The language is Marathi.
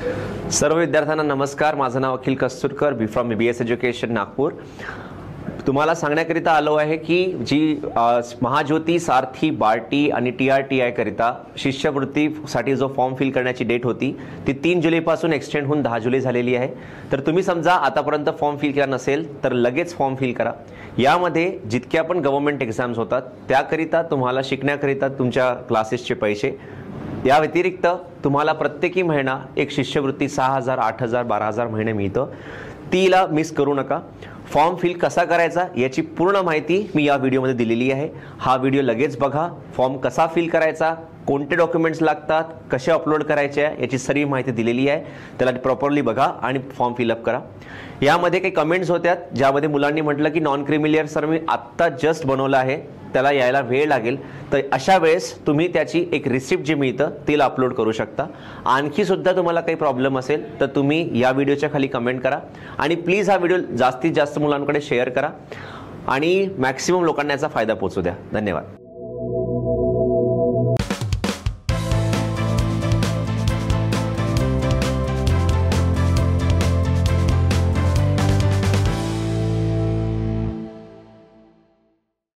सर्व विद्यार्थ्यांना नमस्कार. माझं नाव अखिल कस्तुरकर, बी फ्रॉम BBS एज्युकेशन नागपूर. तुम्हाला सांगण्याकरिता आलो आहे की जी महाज्योती, सारथी, बार्टी आणि TRTI करिता शिष्यवृत्तीसाठी जो फॉर्म फिल करण्याची डेट होती ती 3 जुलैपासून एक्सटेंड होऊन 10 जुलै झालेली आहे. तर तुम्ही समजा आतापर्यंत फॉर्म फिल केला नसेल तर लगेच फॉर्म फिल करा. यामध्ये जितक्या पण गव्हर्नमेंट एक्झाम्स होतात त्याकरिता तुम्हाला शिकण्याकरिता तुमच्या क्लासेसचे पैसे, या व्यतिरिक्त तुम्हाला प्रत्येकी महिना एक शिष्यवृत्ती 6,000, 8,000, 12,000 महिने मिळतं. तीला मिस करू नका. फॉर्म फिल कसा करायचा याची पूर्ण माहिती मी या व्हिडिओमध्ये दिलेली आहे. हा व्हिडिओ लगेच बघा. फॉर्म कसा फिल करायचा, कोणते डॉक्युमेंट्स लागतात, कसे अपलोड करायचे याची सर्व माहिती दिलेली आहे. त्याला प्रॉपरली बघा आणि फॉर्म फिलअप करा. यामध्ये काही कमेंट्स होत्यात ज्यामध्ये मुलांनी म्हटलं की नॉन क्रिमिलियर सर मी आत्ता जस्ट बनवलं आहे, त्याला यायला वेळ लागेल. तर अशा वेळेस तुम्ही त्याची एक रिसिप्ट जे मिळतं तिला अपलोड करू शकता. आणखी सुद्धा तुम्हाला काही प्रॉब्लेम असेल तर तुम्ही या व्हिडिओच्या खाली कमेंट करा आणि प्लीज हा व्हिडिओ जास्तीत जास्त मुलांकडे शेअर करा आणि मॅक्सिमम लोकांना याचा फायदा पोहोचू द्या. धन्यवाद.